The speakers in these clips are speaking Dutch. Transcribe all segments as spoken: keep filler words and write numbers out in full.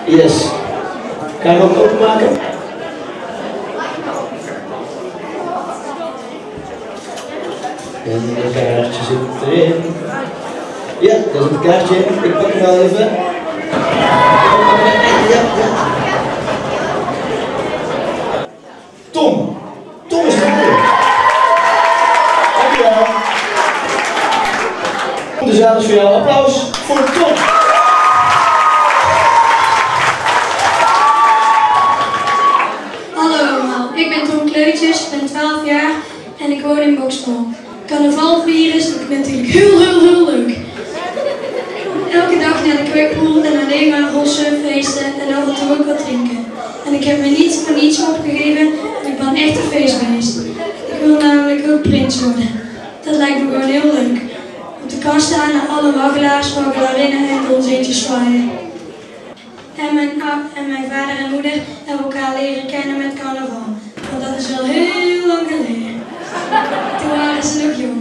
Yes. Kan je hem ook openmaken? En een kaartje zit erin. Ja, daar zit een kaartje in. Ik pak hem wel even. Ja, ja. Tom. Tom is gewonnen. Dankjewel. De zaal is voor jou. Applaus voor Tom. Hallo allemaal, ik ben Tom Kleutjes, ik ben twaalf jaar en ik woon in Bokstel. Carnaval vieren is natuurlijk heel, heel, heel leuk. Elke dag naar de kwekpoel en alleen maar rossen, feesten en af en toe ook wat drinken. En ik heb me niet voor niets opgegeven, ik ben echt een feestbeest. Ik wil namelijk ook prins worden. Dat lijkt me gewoon heel leuk. Op de kast staan en alle waggelaars, waggelarinnen en donzeetjes zwaaien. En mijn, en mijn vader en moeder hebben elkaar leren kennen met carnaval. Want dat is wel heel lang geleden. Toen waren ze nog jong.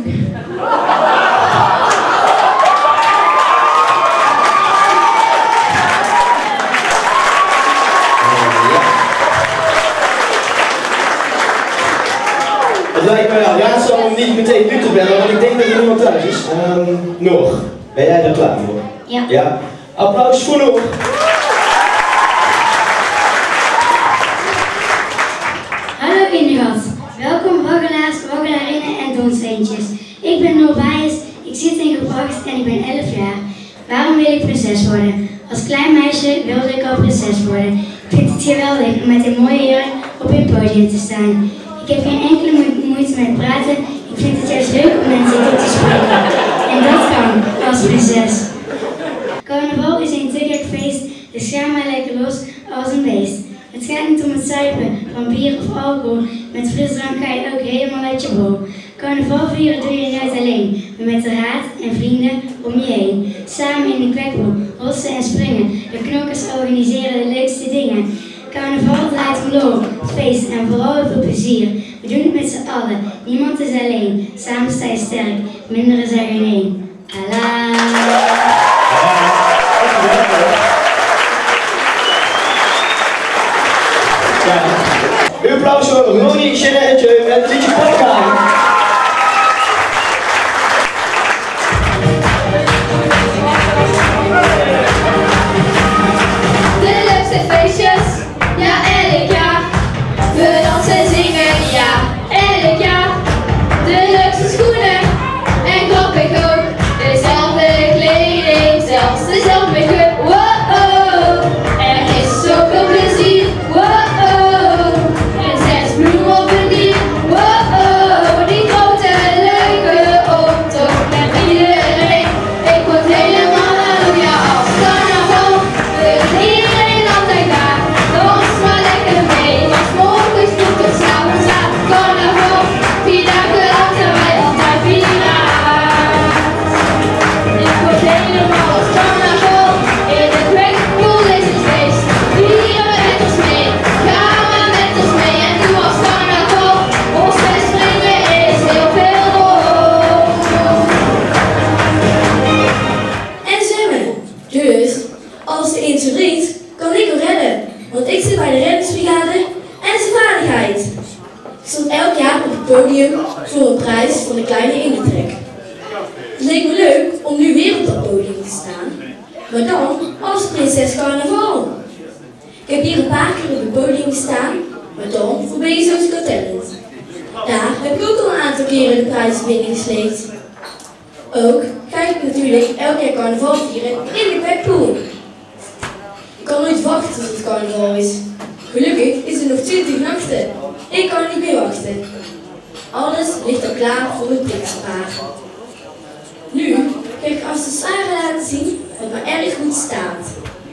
Het lijkt me wel raadzaam om niet meteen nu te bellen, want ik denk dat er niemand thuis is. Um, Noor, ben jij er klaar voor? Ja. Ja. Applaus voor Noor. Hallo kinderen, welkom waggelaars, waggelarinnen en donseentjes. Ik ben Noor Baes, ik zit in Gebracht en ik ben elf jaar. Waarom wil ik prinses worden? Als klein meisje wilde ik al prinses worden. Ik vind het geweldig om met een mooie jurk op een podium te staan. Ik heb geen enkele moeite met praten, ik vind het juist leuk om mensen toe te spreken. En dat kan, als prinses. Carnaval is een te gek feest, dus ga maar lekker los als een beest. Het gaat niet om het zuipen van bier of alcohol, met frisdrank ga je ook helemaal uit je bol. Carnaval vieren doe je nooit alleen, maar met de raad en vrienden om je heen. Samen in de kwekpoel, rossen en springen, de knokkers organiseren de leukste dingen. Carnaval draait om lol, feest en vooral heel veel plezier. We doen het met z'n allen, niemand is alleen. Samen sta je sterk, minderen zijn geen één. Allah. Ja. Uw applaus voor Ronnie Jeanette met het liedje Polka. De leukste feestjes, ja elk jaar. We dansen en zingen, ja elk jaar. De leukste schoenen en grappig ook. Dezelfde kleding, zelfs dezelfde make-up. Wow, er is zoveel plezier. Wow, prinses bloem op een dier. Wow, die grote leuke optocht met iedereen. Ik word helemaal aan ja als carnaval. We doen iedereen altijd daar. Dans maar lekker mee, als morgens vroeg tot 's avonds laat. Carnaval, vier dagen laten wij altijd vieren. Ik word helemaal als carnaval. In de kwekpoel is het feest. Vieren we met ons mee, ga maar met ons mee. En doe als carnaval, ons best springen is heel veel rol. En zwemmen. Dus, als er eens verdrinkt, kan ik hem redden. Want ik zit bij de reddingsbrigade en zijn vaardigheid. Ik stond elk jaar op het podium voor een prijs van de kleine ingetrek. Het leek me leuk om nu weer op dat podium te staan, maar dan als prinses carnaval. Ik heb hier een paar keer op het podium gestaan, maar dan voor B S O's Got Talent. Daar heb ik ook al een aantal keren de prijs binnengesleept. Ook ga ik natuurlijk elk jaar carnaval vieren in de kwekpoel. Ik kan nooit wachten tot het carnaval is. Gelukkig is er nog twintig nachten. Ik kan niet meer wachten. Alles ligt al klaar voor het prinsenpaar. Nu ga ik als de Sarah laten zien wat me erg goed staat.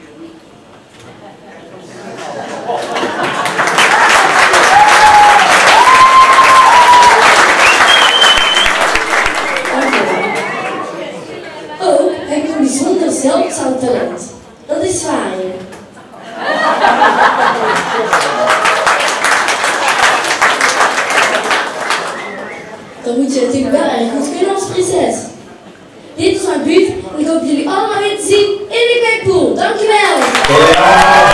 Ook heb ik een bijzonder zeldzaam talent. Dat is zwaaien. Dan moet je natuurlijk wel erg goed kunnen als prinses. Dit was mijn buurt en ik hoop jullie allemaal weer te zien in de kwekpoel. Dankjewel! Ja.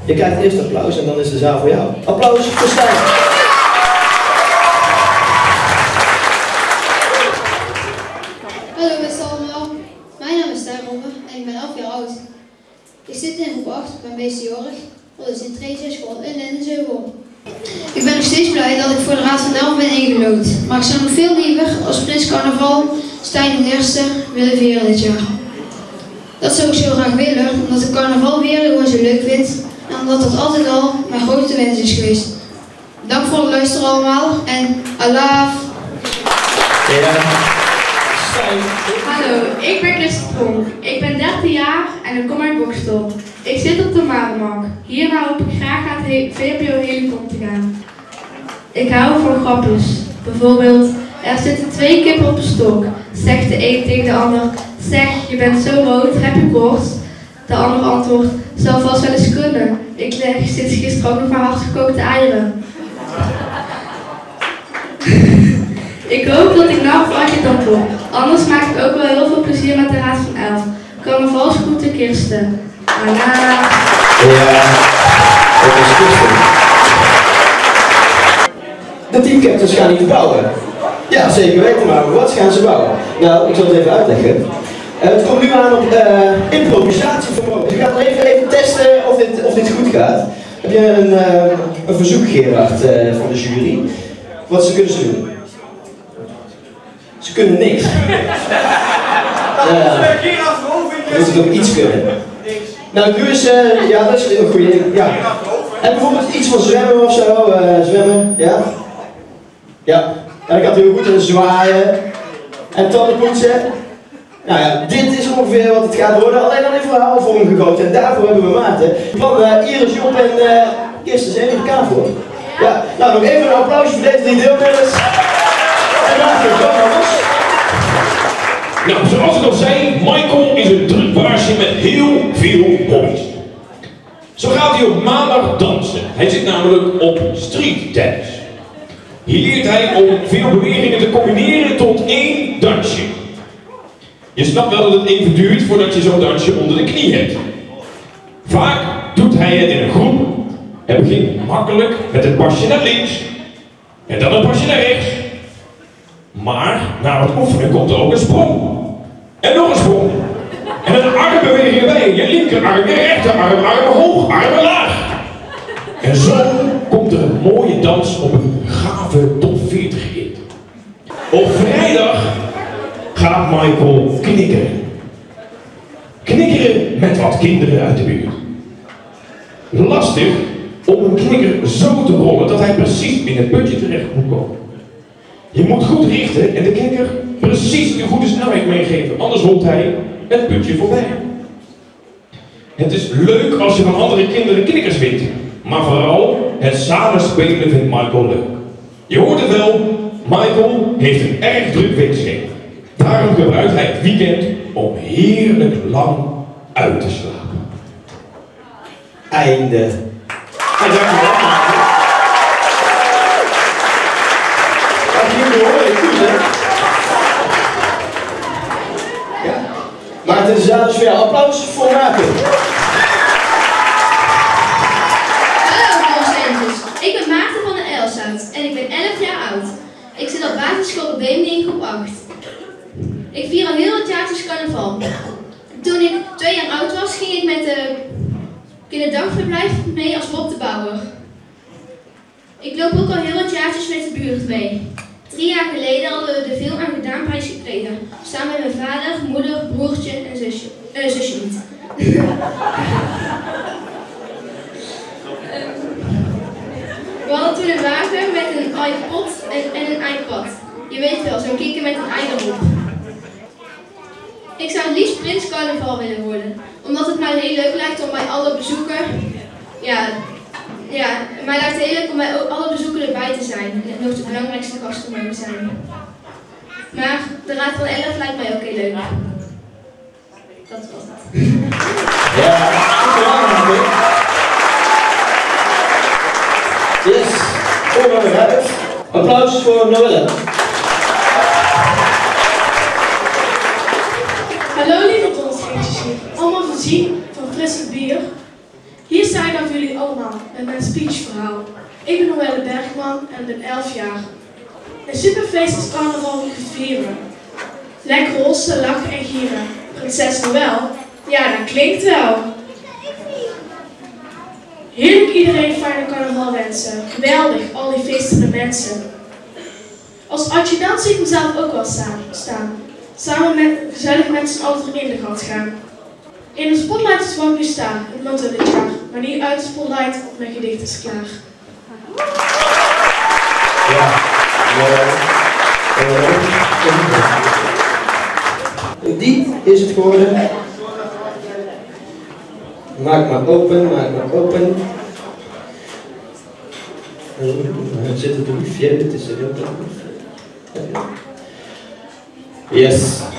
Je krijgt eerst applaus en dan is de zaal voor jou. Applaus voor Stijn. Hallo beste allemaal, mijn naam is Stijn Robben en ik ben elf jaar oud. Ik zit in groep acht bij meesterjorig, dat is in Treeschool in Lindenzeuvel. Ik ben nog steeds blij dat ik voor de Raad van Elf ben ingelood, maar ik zou nog veel liever als Prins Carnaval Stijn de Eerste willen vieren dit jaar. Dat zou ik zo graag willen, omdat ik carnaval weer gewoon zo leuk vind en omdat dat altijd al mijn grootste wens is geweest. Dank voor het luisteren allemaal en Allah. Ja. Hallo, ik ben Christel Pronk. Ik ben dertien jaar en ik kom uit Bokstel. Ik zit op de Marenmark. Hierna hoop ik graag naar het V M B O Helicon te gaan. Ik hou van grapjes. Bijvoorbeeld, er zitten twee kippen op een stok. Zegt de een tegen de ander, zeg, je bent zo rood, heb je koorts? De ander antwoordt, zou vast wel eens kunnen. Ik leg sinds gisteren ook nog maar hardgekookte eieren. Ik hoop dat ik nou vaak dan top. Anders maak ik ook wel heel veel plezier met de Raad van Elf. Carnavalsgroeten Kirsten. Anna. Ja, dat is Kirsten. De teamcaptains gaan iets bouwen. Ja, zeker weten, maar wat gaan ze bouwen? Nou, ik zal het even uitleggen. Uh, het komt nu aan op uh, improvisatievermogen. Dus we gaan even, even testen of dit, of dit goed gaat. Heb je een, uh, een verzoek, Gerard, uh, van de jury? Wat ze kunnen ze doen? Ze kunnen niks. Ja, je moet het ook iets kunnen. Nou, nu is, uh, ja, dat is een goede. Ja. En bijvoorbeeld iets van zwemmen of zo, uh, zwemmen, ja. Ja, en ik had heel goed en zwaaien en tandenpoetsen. Nou ja, dit is ongeveer wat het gaat worden, alleen dan in verhaalvorm gegoten. En daarvoor hebben we Maarten van uh, Iris, Job en uh, Kirsten zijn in de kamer. Ja, nou nog even een applausje voor deze drie deelnemers. En Maarten, kom maar los. Nou, zoals ik al zei, Michael is een druk baasje met heel veel hobby's. Zo gaat hij op maandag dansen. Hij zit namelijk op street dance. Hier leert hij om veel bewegingen te combineren tot één dansje. Je snapt wel dat het even duurt voordat je zo'n dansje onder de knie hebt. Vaak doet hij het in een groep. Hij begint makkelijk met een pasje naar links en dan een pasje naar rechts. Maar na het oefenen komt er ook een sprong. En nog een sprong. En een armbeweging erbij. Je linkerarm, je rechterarm, armen hoog, armen laag. En zo komt er een mooie dans op een gave top veertig hit. Op vrijdag gaat Michael knikkeren. Knikkeren met wat kinderen uit de buurt. Lastig om een knikker zo te rollen dat hij precies in het putje terecht moet komen. Je moet goed richten en de knikker precies de goede snelheid meegeven, anders rolt hij het putje voorbij. Het is leuk als je van andere kinderen knikkers wint, maar vooral het samenspelen vindt Michael leuk. Je hoort het wel, Michael heeft een erg druk weekschema. Daarom gebruikt hij het weekend om heerlijk lang uit te slapen. Einde. En dankjewel. Ja. Maarten, de zaal is voor jou. Applaus voor Maarten. Hallo Consensus, ik ben Maarten van de Elsout en ik ben elf jaar oud. Ik zit op basisschool op Beemde in groep acht. Ik vier al heel het jaartjes carnaval. Toen ik twee jaar oud was, ging ik met de kinderdagverblijf mee als Bob de Bouwer. Ik loop ook al heel wat jaartjes met de buurt mee. Drie jaar geleden hadden we de Film en Gedaanprijs gekregen. Samen met mijn vader, moeder, broertje en zusje. Eh, zusje niet. We hadden toen een wagen met een iPod en, en een iPad. Je weet wel, zo'n kikker met een ei erop. Ik zou het liefst Prins Carnaval willen worden. Omdat het mij heel leuk lijkt om bij alle bezoeken... Ja, ja, mij lijkt het heel leuk om bij alle bezoeken erbij te zijn. En nog de belangrijkste gasten mogen zijn. Maar de Raad van Elf lijkt mij ook heel leuk. Dat was het. Ja, dankjewel. Yes, voor Noëlle. Applaus voor Noëlle. Hallo lieve tonsgeestjes, allemaal voorzien van frisse bier. Hier zijn aan jullie allemaal met mijn speechverhaal. Ik ben Noelle Bergman en ben elf jaar. Een superfeest is carnaval vieren. Lekker rossen, lachen en gieren. Prinses Noël, ja dat klinkt wel. Heerlijk iedereen fijne carnaval wensen. Geweldig, al die feestende mensen. Als adjudant zie ik mezelf ook wel staan. Samen met gezellig met z'n allen in de gat gaan. In de spotlight is waar ik nu sta, het motto dit jaar. Maar niet uit de spotlight, mijn gedicht is klaar. Ja. Uh, Die is het geworden. Maak maar open, maak maar open. Er zit een briefje, dit is er heel brief. Yes.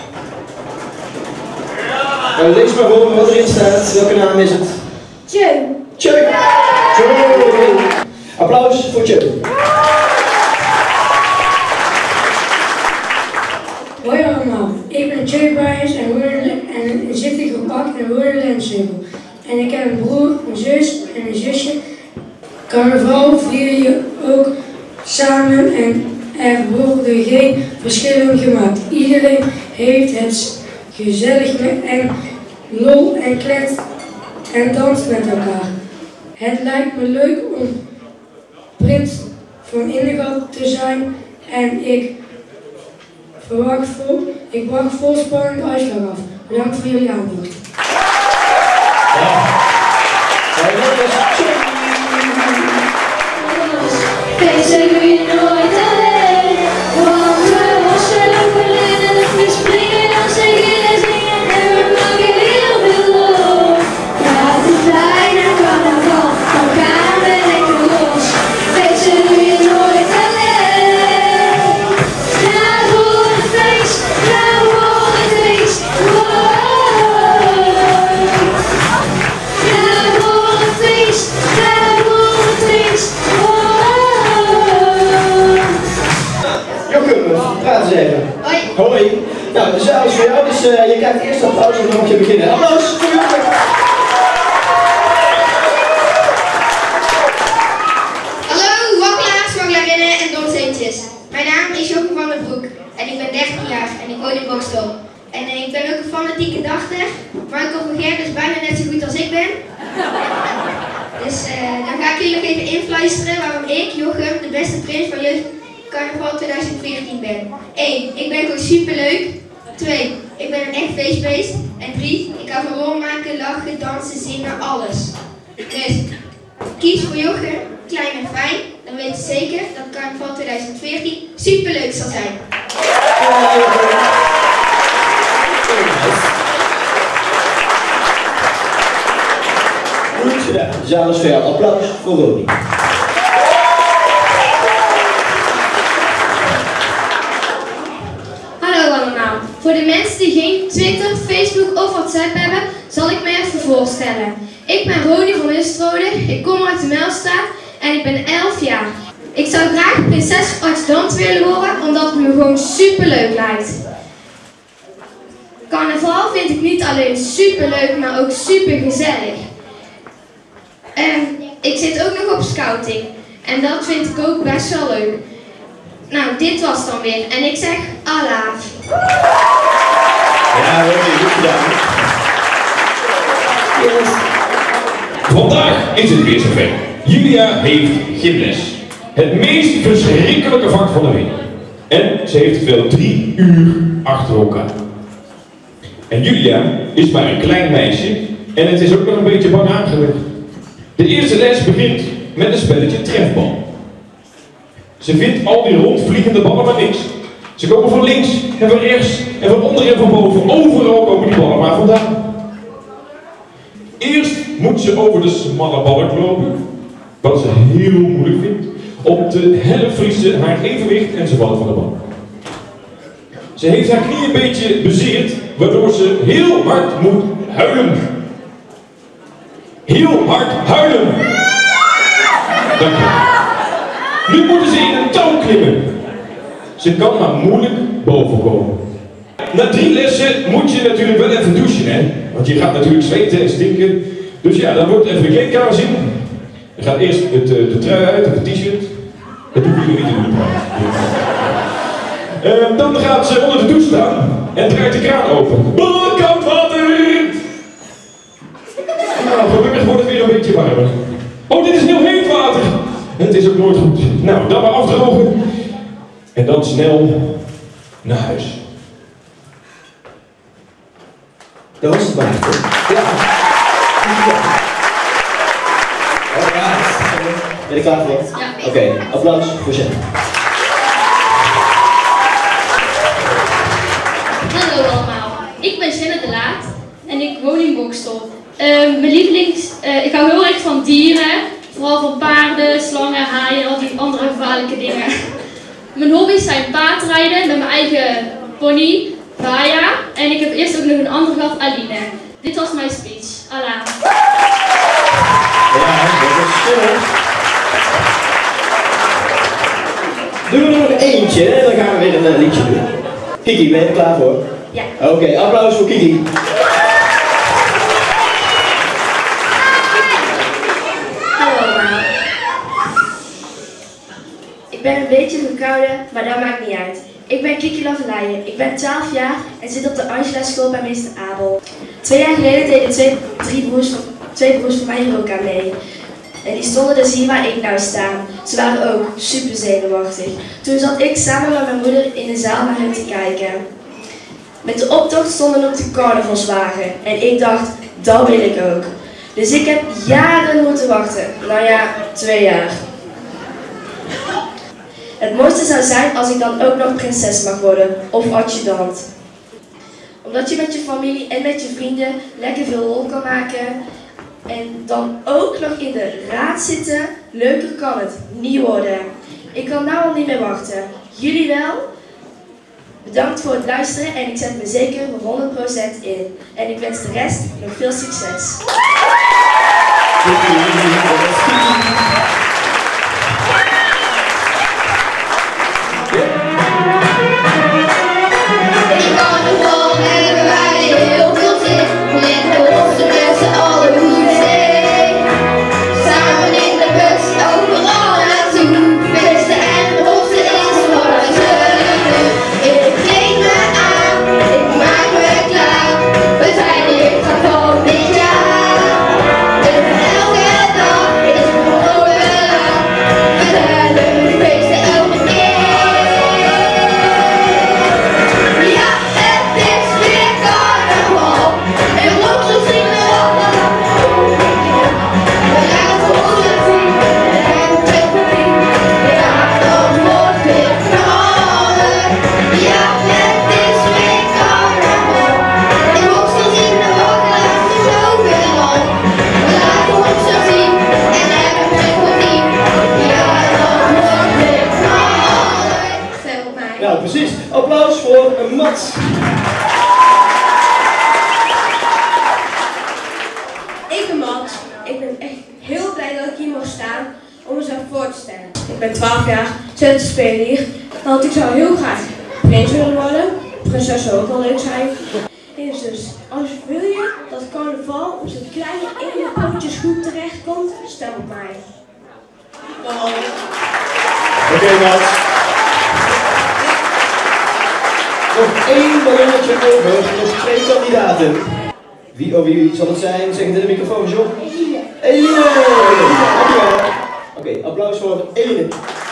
Uh, lees maar voor wat erin staat. Welke naam is het? Tjeu. Tjeu. Tjeu. Applaus voor Tjeu. Hoi allemaal, ik ben Tjeu Brijs en, en zit in groep acht en woon in Lensheuvel. En ik heb een broer, een zus en een zusje. Carnaval vier je ook samen en er worden geen verschillen gemaakt. Iedereen heeft het gezellig met en lol en klet en danst met elkaar. Het lijkt me leuk om prins van Indegat te zijn en ik verwacht vol, ik wacht vol spanning de uitslag af. Bedankt voor jullie aandacht. Feesten doe je nooit alleen, want we wassen lopen linnen, we springen, dansen, gillen, zingen en we maken heel veel lol. Laat het fijn naar carnaval, dan gaan we lekker los. Feesten doe je nooit alleen. Ga voor het feest, ga voor het feest, wow. Ga voor het feest, ga voor het feest, wow. Praat eens even. Hoi. Hoi. Nou, de zaal is voor jou, dus uh, je krijgt eerst applaus en dan mag je beginnen. Applaus voor Jokke. Hallo, wakkelaars, wakkelarinnen en domsteentjes. Mijn naam is Jokke van der Broek en ik ben dertien jaar en ik woon in Bokstel. En uh, ik ben ook een fanatieke dachter. Michael van Gerwen is bijna net zo goed als ik ben. Dus uh, dan ga ik jullie nog even influisteren waarom ik, Jochem, de beste prins van jeugd Carnaval twintig veertien ben. één. Ik ben gewoon superleuk. twee. Ik ben een echt feestbeest. En drie. Ik hou van rol maken, lachen, dansen, zingen, alles. Dus kies voor Jochem, klein en fijn. Dan weet je zeker dat Carnaval twintig veertien superleuk zal zijn. Goed gedaan. De zaal is voor jou. Applaus voor Ronnie. Voor de mensen die geen Twitter, Facebook of WhatsApp hebben, zal ik me even voorstellen. Ik ben Ronnie van Ustrode, ik kom uit de Melstraat en ik ben elf jaar. Ik zou graag prinses adjudant willen worden, omdat het me gewoon super leuk lijkt. Carnaval vind ik niet alleen super leuk, maar ook super gezellig. En ik zit ook nog op scouting en dat vind ik ook best wel leuk. Nou, dit was dan weer en ik zeg Allah. Ja, goed gedaan. Yes. Vandaag is het weer zover. Julia heeft gymles. Het meest verschrikkelijke vak van de week. En ze heeft het wel drie uur achter elkaar. En Julia is maar een klein meisje en het is ook nog een beetje bang aangelegd. De eerste les begint met een spelletje trefbal. Ze vindt al die rondvliegende ballen maar niks. Ze komen van links en van rechts en van onder en van boven. Overal komen die ballen maar vandaan. Eerst moet ze over de smalle balk lopen. Wat ze heel moeilijk vindt. Op de helft verliest ze haar evenwicht en ze valt van de bal. Ze heeft haar knie een beetje bezeerd, waardoor ze heel hard moet huilen. Heel hard huilen. Dank je. Nu moeten ze in een touw klimmen. Ze kan maar moeilijk boven komen. Na drie lessen moet je natuurlijk wel even douchen, hè? Want je gaat natuurlijk zweten en stinken. Dus ja, dan wordt even de kleedkamer zien. Dan gaat eerst het, uh, de trui uit, of het t-shirt. Dat doen jullie niet in de uh, Dan gaat ze onder de douche staan en draait de kraan open. Oh, koud water! Nou, gelukkig wordt het weer een beetje warmer. Oh, dit is heel heet water! Het is ook nooit goed. Nou, dan maar afdrogen. En dan snel naar huis. Dat was het maar. Ja. Alright. Ben je klaar voor? Ja. Oké, okay, applaus voor Jen. Hallo allemaal, ik ben Jenna de Laat en ik woon in Bokstel. Uh, mijn lievelings, uh, ik hou heel erg van dieren, vooral van paarden, slangen, haaien en al die andere gevaarlijke dingen. Mijn hobby's zijn paardrijden met mijn eigen pony, Baya, en ik heb eerst ook nog een andere gehad, Aline. Dit was mijn speech. Allah. Ja, dat is schillig. Doen we er nog eentje, dan gaan we weer een uh, liedje doen. Kiki, ben je er klaar voor? Ja. Oké, okay, applaus voor Kiki. Hallo allemaal. Ik ben een beetje verkouden, maar dat maakt niet uit. Ik ben Kiki Lavelaye, ik ben twaalf jaar en zit op de Angela school bij meester Abel. Twee jaar geleden deden twee, drie broers van, twee broers van mij hier ook aan mee. En die stonden dus hier waar ik nou sta. Ze waren ook super zenuwachtig. Toen zat ik samen met mijn moeder in de zaal naar hen te kijken. Met de optocht stonden ook de carnavalswagen. En ik dacht, dat wil ik ook. Dus ik heb jaren moeten wachten. Nou ja, twee jaar. Het mooiste zou zijn als ik dan ook nog prinses mag worden. Of adjudant. Omdat je met je familie en met je vrienden lekker veel lol kan maken. En dan ook nog in de raad zitten. Leuker kan het niet worden. Ik kan nou al niet meer wachten. Jullie wel? Bedankt voor het luisteren en ik zet me zeker voor honderd procent in. En ik wens de rest nog veel succes. Ik kan er vol hebben wij heel veel zin. Met de rossen tussen alle hoeden. Samen in de bus overal naartoe. Feesten en rossen is wat wij zullen doen. Ik kleed me aan, ik maak me klaar. We zijn hier van dit jaar. Dus elke dag is voor overal. We zijn de feesten elke keer. Ja, het is weer carnaval. En rossen zingen allemaal. We laten rossen zien en het publiek. Ja, dan wordt weer knallen. Ja, het is weer carnaval. En rossen zingen allemaal zoveel al. We laten rossen zien en het publiek. Ja, dan wordt weer knallen. Stem op mij. Nou, precies. Applaus voor Mats. Ik ben Mats. Ik ben echt heel blij dat ik hier mag staan om mezelf voor te stellen. Ik ben twaalf jaar, zet te spelen hier. Want ik zou heel graag prins willen worden. Prinses zou ook wel leuk zijn. Is dus, als wil je dat carnaval op zo'n kleine ene pootjesgroep terechtkomt, stem op mij. Oké, okay, Mats. Nog één ballonnetje over, nog twee kandidaten. Wie, oh wie zal het zijn? Zeg het in de microfoon, John. Eline. Eline! Dankjewel. Oké, okay, applaus voor Eline.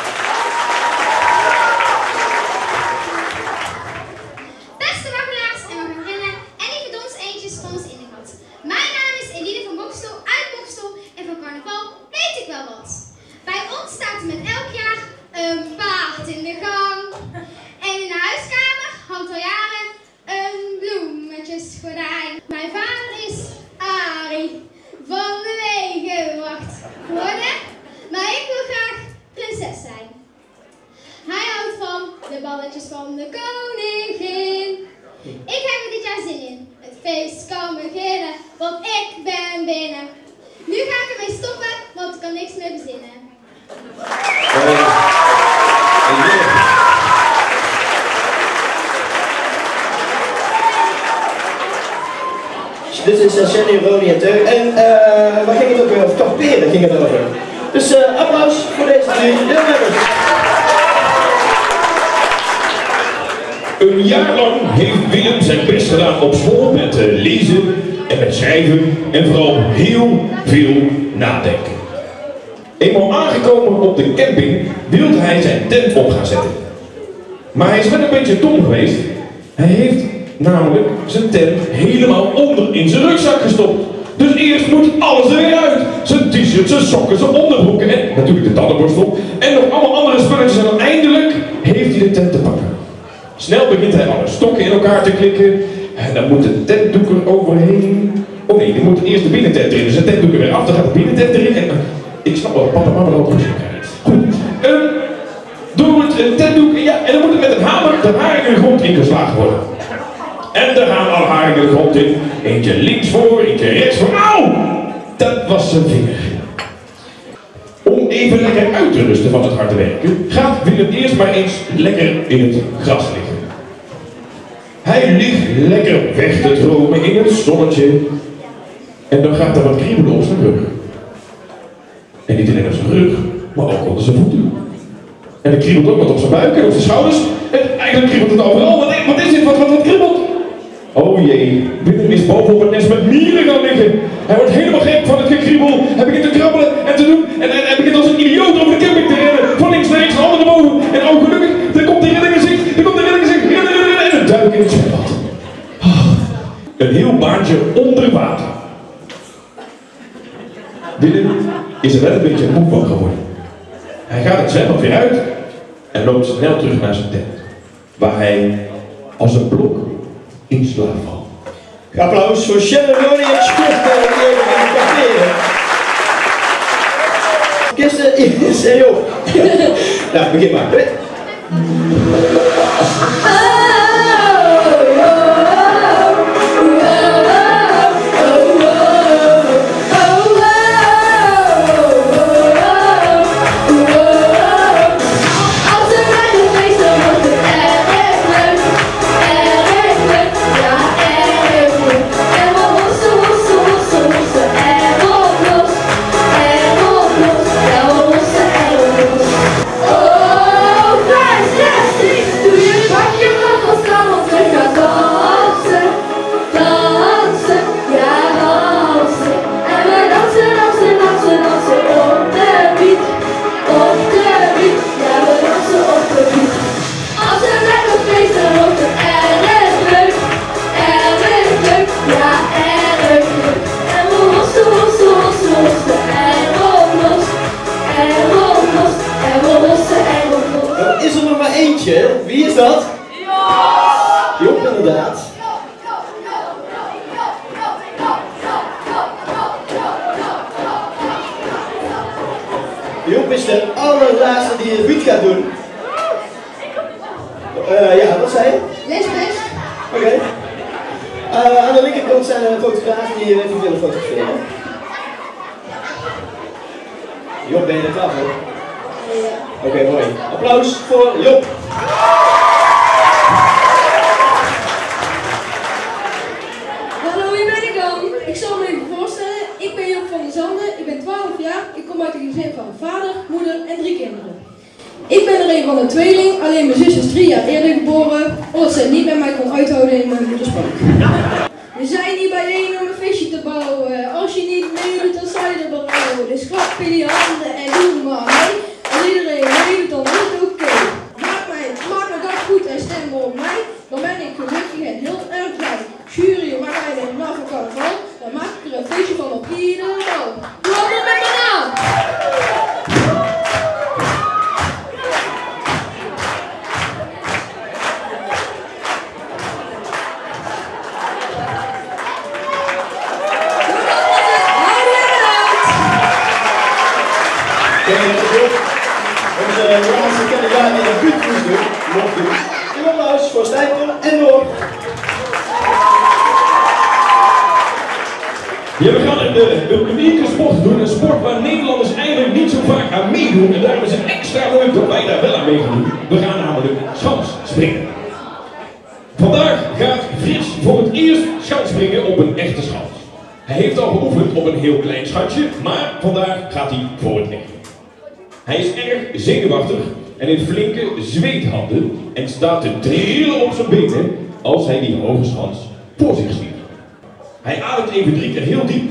Beste wakkelaars en wakkerinnen en lieve dons eentjes van ons Innegat. Mijn naam is Eline van Bokstel uit Bokstel en van carnaval weet ik wel wat. Bij ons staat er met elk jaar een paard in de gang. En in de huiskamer hangt al jaren een bloemetjesgordijn. Mijn vader is Arie van de Wegenwacht geworden, maar ik wil graag prinses zijn. Hij houdt van de balletjes van de koningin. Ik heb er dit jaar zin in. Het feest kan beginnen, want ik ben binnen. Nu ga ik ermee stoppen, want ik kan niks meer bezinnen. Dit is uh, Shelly, Ronnie en Teun. En uh, waar ging het ook weer over? Kamperen ging het over. Dus uh, applaus voor deze drie deelnemers. Een jaar lang heeft Willem zijn best gedaan op school met uh, lezen en met schrijven en vooral heel veel nadenken. Eenmaal aangekomen op de camping wilde hij zijn tent op gaan zetten. Maar hij is wel een beetje dom geweest. Hij heeft namelijk zijn tent helemaal onder in zijn rugzak gestopt. Dus eerst moet alles er weer uit. Zijn t-shirts, zijn sokken, zijn onderbroeken en natuurlijk de tandenborstel. En nog allemaal andere spulletjes en dan eindelijk heeft hij de tent te pakken. Snel begint hij alle stokken in elkaar te klikken. En dan moet de tentdoek er overheen. Oh nee, die moet eerst de binnentent erin. Dus de tentdoek er weer af, dan gaat de binnentent erin. En, uh, ik snap wel, papa en mama ook gezien krijgt. Goed. Um, door het uh, tentdoek, ja, en dan moet het met een hamer de haringen de grond ingeslagen worden. En daar gaan alle haringen de grond in. Eentje links voor, eentje rechts voor. Auw! Dat was zijn vinger. Om even lekker uit te rusten van het harde werken, gaat Willem eerst maar eens lekker in het gras liggen. Hij ligt lekker weg te dromen in het zonnetje. En dan gaat er wat kriebelen op zijn rug. En niet alleen op zijn rug, maar ook onder zijn voeten. En er kriebelt ook wat op zijn buik en op zijn schouders. En eigenlijk kriebelt het overal. Wat is, wat is dit? Wat, wat, wat kriebelt? Oh jee, Willem is boven op het nest met mieren gaan liggen. Hij wordt helemaal gek van het gekriebel. Hij begint te krabbelen en te doen. En hij, hij begint als een idioot over de camping te rennen. Van links naar rechts, van onder naar boven. En oh gelukkig, er komt de reddingsgezicht. Er komt de reddingsgezicht. Rennen, rennen, rennen. En een duik in het zwembad. Oh, een heel baantje onder water. Willem is er wel een beetje moe van geworden. Hij gaat het zwembad weer uit. En loopt snel terug naar zijn tent. Waar hij als een blok in slaap valt. Applaus voor Shelly, Ronnie en Squid die even gaan kamperen. Kisten is en joh. Nou, begin maar. Wie is dat? Job, inderdaad. Job is de allerlaatste die het buurt gaat doen. Uh, ja, wat zei je? Lesbest. Oké. Okay. Uh, aan de linkerkant zijn er fotografen die even willen fotograferen. Job, ben je er klaar voor? Oké, okay, mooi. Applaus voor Job. Hallo, hier ben ik dan. Ik zal me even voorstellen. Ik ben Job van der Zanden. Ik ben twaalf jaar. Ik kom uit een gezin van vader, moeder en drie kinderen. Ik ben er een van de tweeling. Alleen mijn zus is drie jaar eerder geboren. Omdat ze het niet met mij kon uithouden in mijn moeders buik. We zijn hier bijeen om een feestje te bouwen. Als je niet meedoet, dan sta je er berouwen. Dus klap in je handen en doe maar mee. Als iedereen meedoet, dan is het oké. Okay. Maak mij, maak mijn dag goed en stem op mij. Dan ben ik gelukkig en heel erg blij. Jury, maak mij een naam van carnaval. Dan maak ik er een feestje van op iedere dag. Doe allemaal met mijn naam! Onze laatste kandidaat die de buurt moest doen, mocht doen. Een applaus voor Stijpel en Noor. Ja, we gaan een, een unieke sport doen. Een sport waar Nederlanders eigenlijk niet zo vaak aan meedoen. En daarom is het extra leuk dat wij daar wel aan mee gaan doen. We gaan namelijk schans springen. Vandaag gaat Frits voor het eerst schans springen op een echte schans. Hij heeft al geoefend op een heel klein schatje, maar vandaag gaat hij voor het echt. Hij is erg zenuwachtig en heeft flinke zweethanden en staat te trillen op zijn benen als hij die hoge schans voor zich ziet. Hij ademt even drie keer heel diep.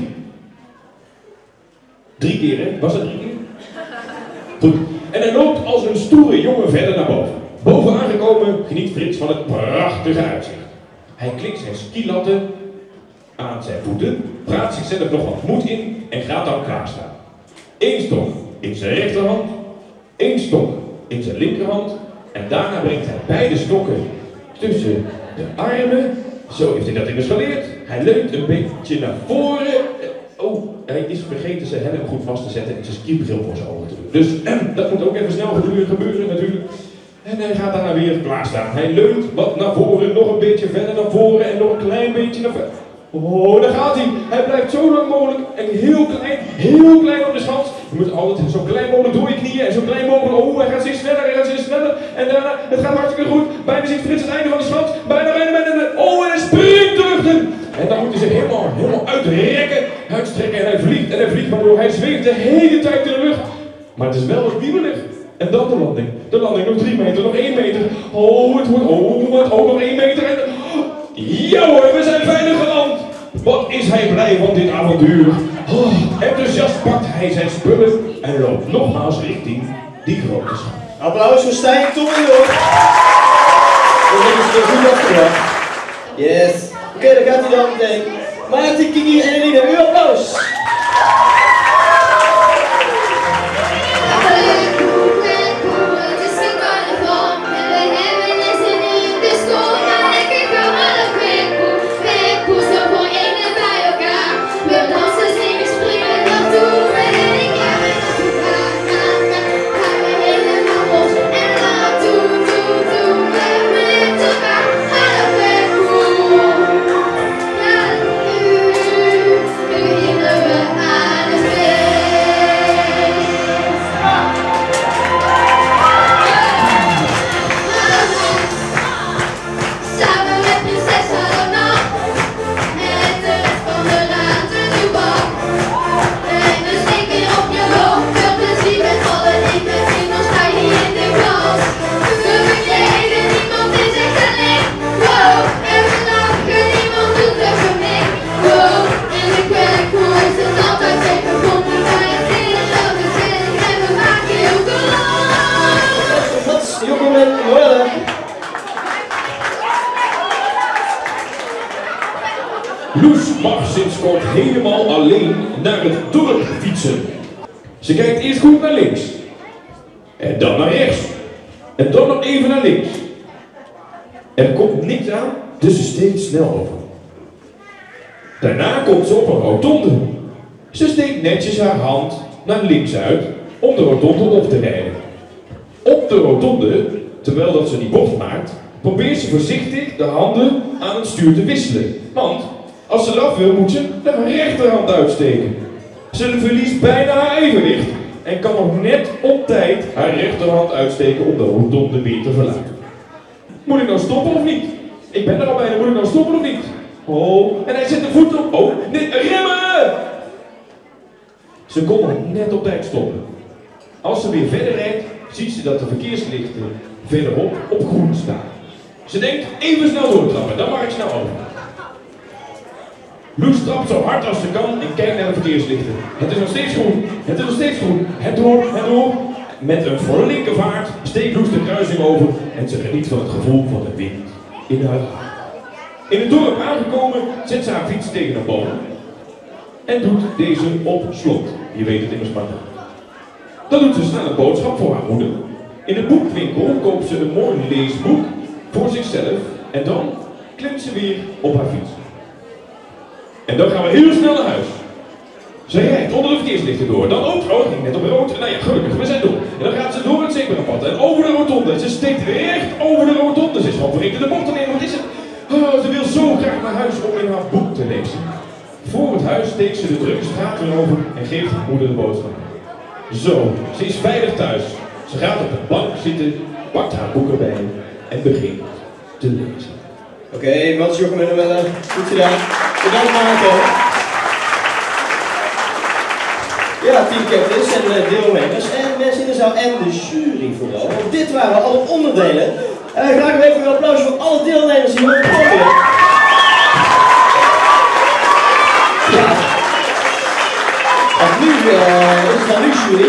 Drie keer, hè? Was dat drie keer? Goed. En hij loopt als een stoere jongen verder naar boven. Boven aangekomen geniet Frits van het prachtige uitzicht. Hij klikt zijn skilatten aan zijn voeten, praat zichzelf nog wat moed in en gaat dan klaarstaan. Eén stok in zijn rechterhand, één stok in zijn linkerhand en daarna brengt hij beide stokken tussen de armen. Zo heeft hij dat immers geleerd. Hij leunt een beetje naar voren. Oh, hij is vergeten zijn helm goed vast te zetten en zijn skibril voor zijn ogen te doen. Dus eh, dat moet ook even snel gebeuren, gebeuren natuurlijk. En hij gaat daarna weer klaarstaan. Hij leunt wat naar voren, nog een beetje verder naar voren en nog een klein beetje naar verder. Oh, daar gaat hij. Hij blijft zo lang mogelijk en heel klein, heel klein op de schans. Je moet altijd zo klein mogelijk door je knieën en zo klein mogelijk. Oh, hij gaat steeds sneller, hij gaat steeds sneller. En daarna, het gaat hartstikke goed. Bijna ziet Frits het einde van de schans. Bijna, bijna, bijna. Oh, en hij springt terug. En dan moet hij zich helemaal, helemaal uitrekken, uitstrekken en hij vliegt en hij vliegt. Maar door, hij zweeft de hele tijd in de lucht. Maar het is wel wat wiebelig. En dan de landing. De landing nog drie meter, nog één meter. Oh, het wordt, oh, het, oh, nog één meter. En, ja hoor, we zijn veilig geland. Wat is hij blij van dit avontuur. Oh, enthousiast pakt hij zijn spullen en loopt nogmaals richting die grote schans. Applaus voor Stijn, Tom en Joop. Dat is er goed afgebracht. Yes. Oké, okay, dan gaat hij dan meteen. Maarten, Kiki en Eline, uw applaus. Loes mag sinds kort helemaal alleen naar het dorp fietsen. Ze kijkt eerst goed naar links. En dan naar rechts. En dan nog even naar links. Er komt niks aan, dus ze steekt snel over. Daarna komt ze op een rotonde. Ze steekt netjes haar hand naar links uit om de rotonde op te rijden. Op de rotonde, terwijl dat ze die bocht maakt, probeert ze voorzichtig de handen aan het stuur te wisselen. Want als ze eraf wil, moet ze de rechterhand uitsteken. Ze verliest bijna haar evenwicht en kan nog net op tijd haar rechterhand uitsteken om de rotonde weer te verlaten. Moet ik nou stoppen of niet? Ik ben er al bijna, moet ik nou stoppen of niet? Oh, en hij zet de voet op. Oh, nee, remmen! Ze kon nog net op tijd stoppen. Als ze weer verder rijdt, ziet ze dat de verkeerslichten verderop op groen staan. Ze denkt even snel doortrappen, dan mag ik snel over. Loes trapt zo hard als ze kan en kijkt naar de verkeerslichten. Het is nog steeds groen, het is nog steeds groen. Het door, het door. Met een flinke vaart steekt Loes de kruising over en ze geniet van het gevoel van de wind in haar haar. In het dorp aangekomen zet ze haar fiets tegen een boom en doet deze op slot. Je weet het immers maar. Dan doet ze snel een boodschap voor haar moeder. In de boekwinkel koopt ze een mooi leesboek voor zichzelf en dan klimt ze weer op haar fiets. En dan gaan we heel snel naar huis. Ze rijdt onder de verkeerslichten door. Dan ook, oh, ging net op rood. Nou ja, gelukkig, we zijn door. En dan gaat ze door het zebrapad en over de rotonde. Ze steekt recht over de rotonde. Ze is gewoon vergeten de bocht te nemen. Wat is het? Oh, ze wil zo graag naar huis om in haar boek te lezen. Voor het huis steekt ze de drukke straat weer over en geeft haar moeder de boodschap. Zo, ze is veilig thuis. Ze gaat op de bank zitten, pakt haar boek erbij en begint te lezen. Oké, okay, wat is Jochem en Noelle? Goed gedaan. Bedankt Marco. ja, teamcaptains en uh, deelnemers en mensen in de zaal en de jury vooral. Want dit waren alle onderdelen. Uh, graag even een applaus voor alle deelnemers hier op het podium. Ja. En nu uh, is het dan nu jury.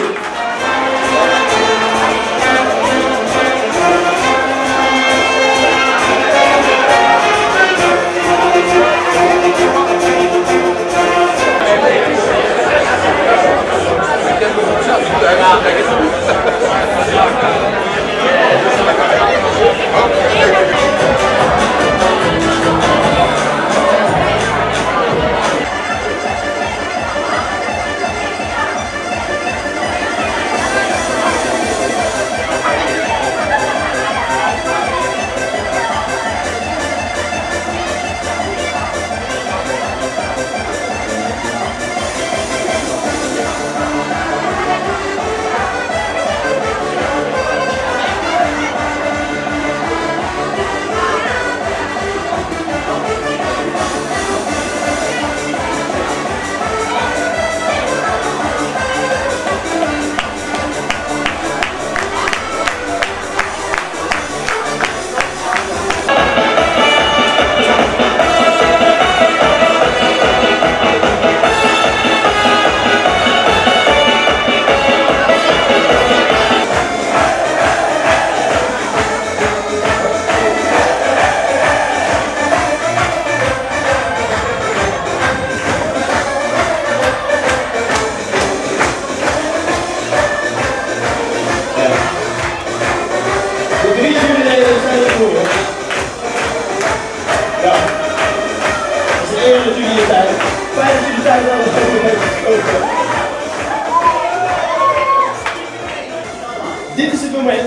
Dit is het moment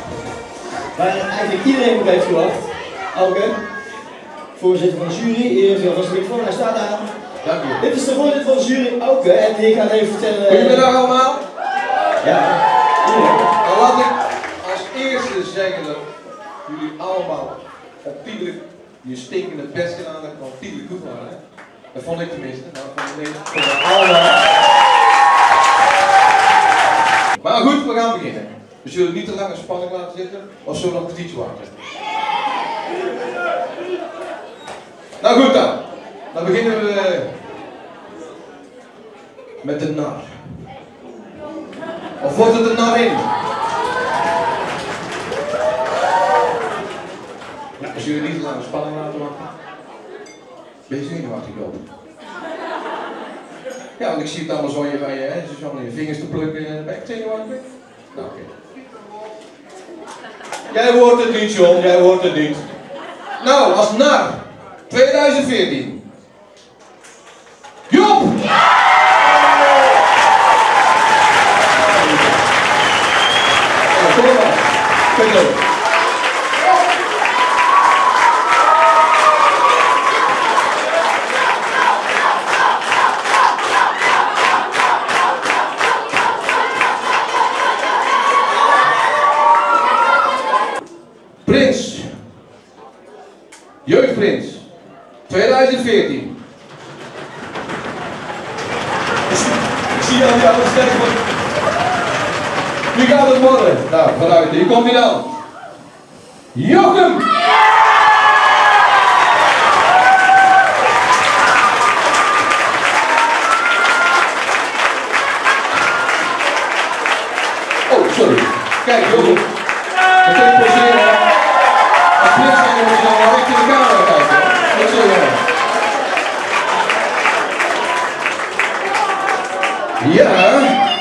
waar eigenlijk iedereen op heeft gewacht. Elke voorzitter van de jury, hier heeft alvast de microfoon, hij staat aan. Dank u. Dit is de voorzitter van de jury, Elke, en die gaat even vertellen. Goedemiddag allemaal. Ja. Dan laat ik als eerste zeggen dat jullie allemaal ontiegelijk je stinkende best gedaan hebben, ontiegelijk goed waren. Dat vond ik tenminste. Nou, vond ik niet. Allemaal. Maar goed, we gaan beginnen. We zullen niet te lang in spanning laten zitten, of zullen we nog een kwartiertje wachten? Nou goed dan. Dan beginnen we met de nar. Of wordt het de nar in? Nou, we zullen niet te lang in spanning laten wachten. Ben je zenuwachtig op? Ja, want ik zie het allemaal zo hier bij je, hè? Dus allemaal je vingers te plukken. Ben ik zenuwachtig? Nou, oké. Okay. Jij hoort het niet, John, jij hoort het niet. Nou, als nar, tweeduizend veertien. Job! Ja! Kom maar, kom maar. Prins, jeugdprins, tweeduizend veertien. Ik zie al die oude sterren. Wie gaat het worden? Nou, vanuit, hier komt hij dan. Jochem! Oh, sorry. Kijk, Jochem. Meteen poseren. Als prins zijn we zo wel echt in de camera kijken. Wat zeg jij? Ja.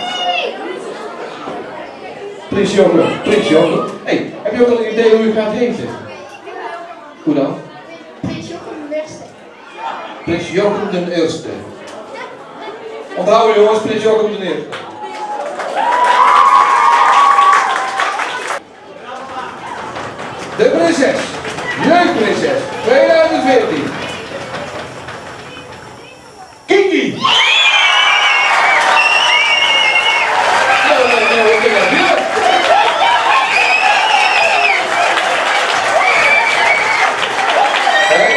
Prins Jochem. Prins Jochem. Hey, heb je ook al een idee hoe je gaat heten? Hoe dan? Prins Jochem de Eerste. Prins Jochem de Eerste. Onthouden jongens, Prins Jochem de Eerste. De prinses, jeugdprinses, tweeduizend veertien. Kiki! Nee, nee, nee, ik heb het weer.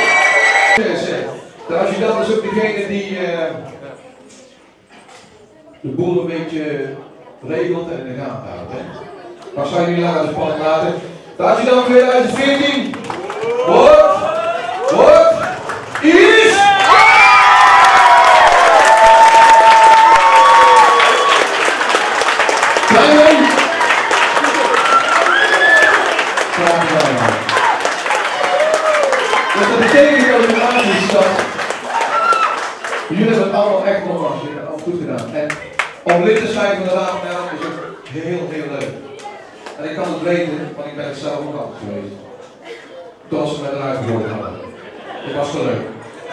De adjudant is ook degene die uh, de boel een beetje regelt en in de gaten houdt. Hè? Maar zou jullie naar de spanning laten? Daar dan tweeduizend veertien. Wordt, wordt, is. Klein. Graag gedaan. Dus dat betekent dat de aanzienstad. Jullie hebben het allemaal echt nogmaals, jullie hebben het allemaal goed gedaan. En om lid te zijn van de Raad van Elk is het heel, heel leuk. En ik kan het weten, want ik ben het zelf ook altijd geweest. Tot ze met eruit geworden hadden. Het was zo leuk.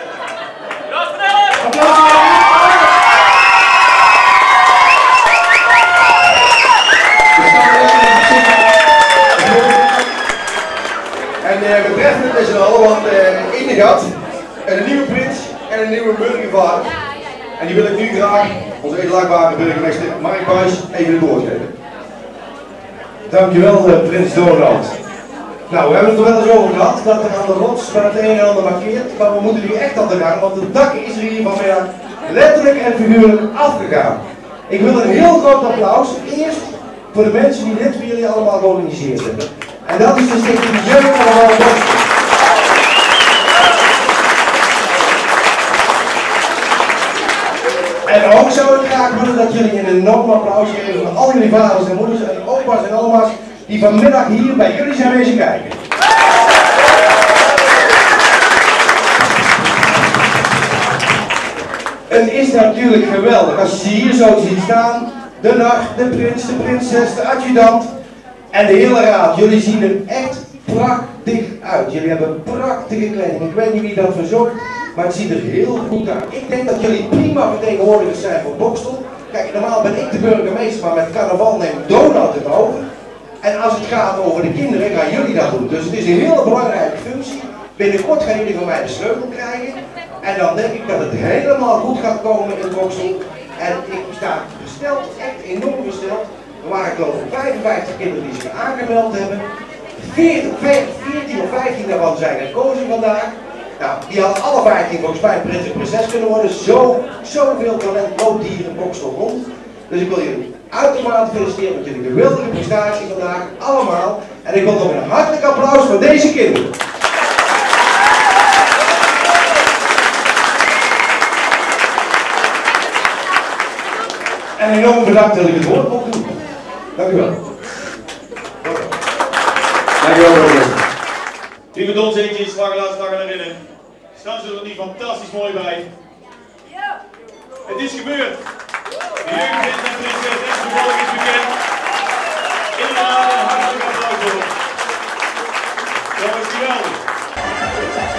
En uh, betreffend is er al, want uh, Indegat en een nieuwe prins en een nieuwe burgervader. En die wil ik nu graag, onze edelachtbare burgemeester Mark Buijs, even het woord geven. Dankjewel, uh, prins Donald. Nou, we hebben het er wel eens over gehad dat er aan de rots van het een en ander markeert, maar we moeten nu echt aan de gang, want het dak is er hier vanmiddag letterlijk en figuurlijk afgegaan. Ik wil een heel groot applaus, eerst voor de mensen die dit voor jullie allemaal georganiseerd hebben. En dat is de stichting Jeugd Carnaval Bokstel. En ook zou ik graag willen dat jullie een enorm applaus geven voor al jullie vaders en moeders en opa's en oma's die vanmiddag hier bij jullie zijn wezen kijken. Het is natuurlijk geweldig als je hier zo ziet staan, de nacht, de prins, de prinses, de adjudant en de hele raad. Jullie zien er echt prachtig uit. Jullie hebben prachtige kleding. Ik weet niet wie dat verzorgt, maar het ziet er heel goed uit. Ik denk dat jullie prima vertegenwoordigers zijn voor Bokstel. Kijk, normaal ben ik de burgemeester, maar met carnaval neemt Donald het over. En als het gaat over de kinderen, gaan jullie dat doen. Dus het is een hele belangrijke functie. Binnenkort gaan jullie van mij de sleutel krijgen. En dan denk ik dat het helemaal goed gaat komen in Bokstel. En ik sta gesteld, echt enorm gesteld. Er waren geloof ik vijfenvijftig kinderen die zich aangemeld hebben. veertien of vijftien daarvan zijn gekozen vandaag. Nou, die hadden alle vijftien volgens mij prins en prinses kunnen worden. Zo, zoveel talent loopt hier in Bokstel rond. Dus ik wil jullie uitermate feliciteren met jullie geweldige prestatie vandaag, allemaal. En ik wil nog een hartelijk applaus voor deze kinderen. En enorm bedankt dat ik het woord mocht doen. Dank u wel. Dank u wel, broeder. Lieve donseentjes, waggelaars, vlaggen naar binnen. Staan ze er niet fantastisch mooi bij? Ja! Het is gebeurd! De jeugdprins en prinses en vervolg is bekend. Inderdaad, een hartelijk applaus voor. Dat was geweldig.